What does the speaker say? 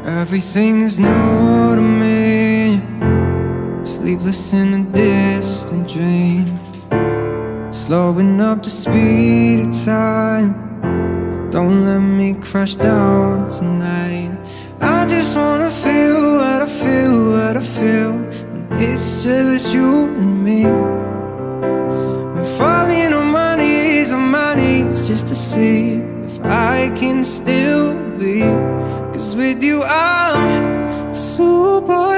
Everything is new to me. Sleepless in a distant dream, slowing up the speed of time. Don't let me crash down tonight. I just wanna feel what I feel, what I feel when it's just you and me. I'm falling on my knees just to see if I can still be. 'Cause with you I'm super